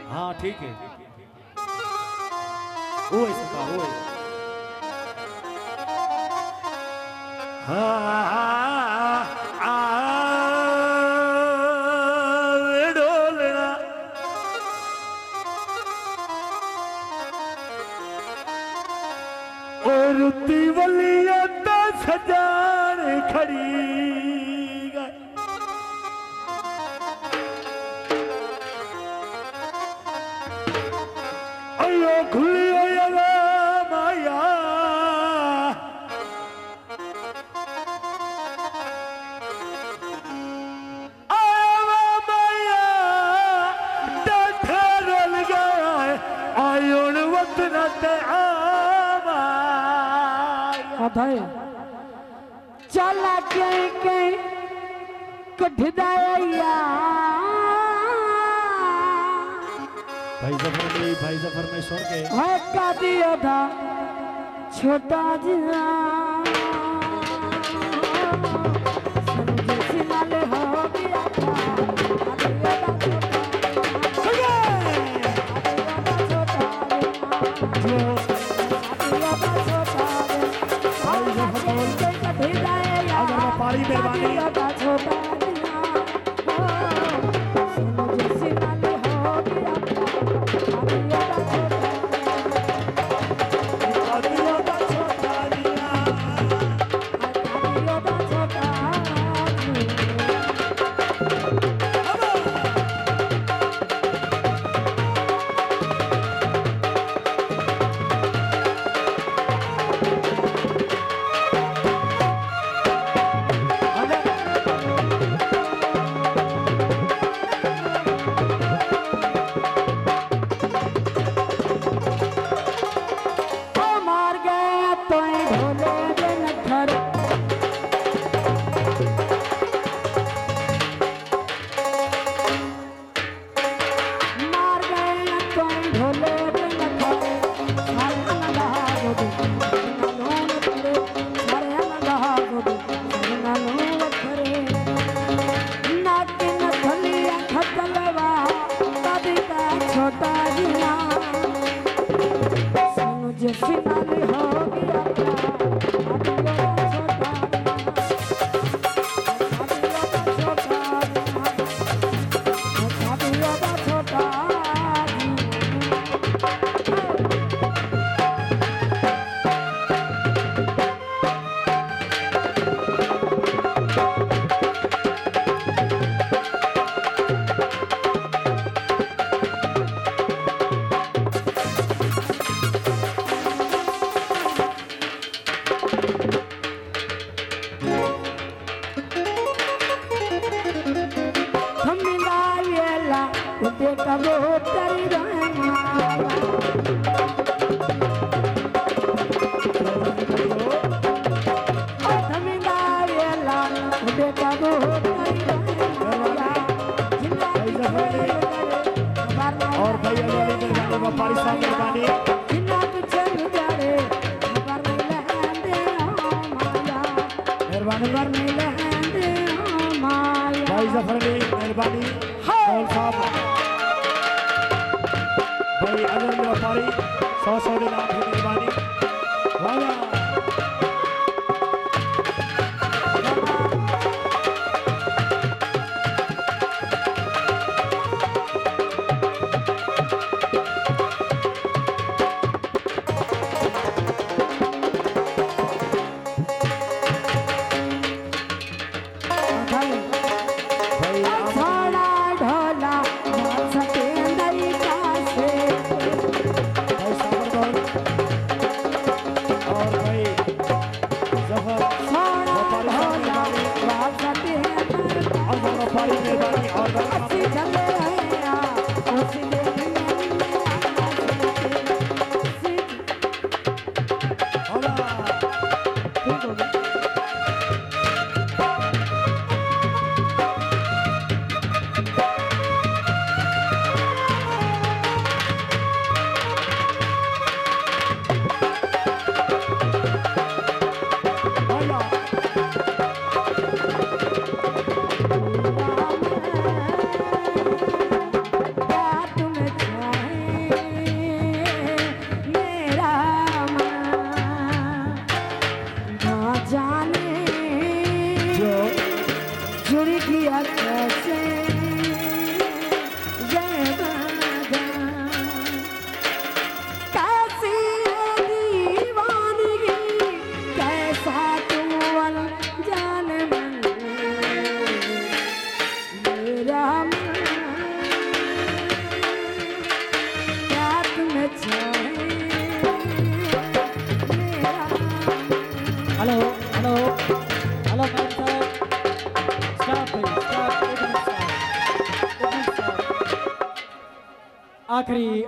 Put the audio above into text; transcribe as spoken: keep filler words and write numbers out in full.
हाँ ठीक है वो ऐसा का वो डोलना और तिवलिया सजान खड़ी अयो खुली माया चला कहीं कहीं कठदाया भाई जफर में भाई जफर में स्वर के है का दिया था छोटा जिया समझे सिनाले हो गया था पारी मेहरबानी और भाई व्यापारी साहब मेहरबानी भाई जफर अली मेहरबानी और साहब भाई अजर व्यापारी सौ सौ दिनार की मेहरबानी वाह और जुड़ गया कैसे ये वादा, कैसी है दीवानगी, कैसा तू अनजान मन, मेरा मन क्या तुम्हें चाहे मेरा। हेलो हेलो हेलो मैम साहब, स्टॉप प्लीज, स्टॉप, एक मिनट स्टॉप, एक मिनट स्टॉप। आखिरी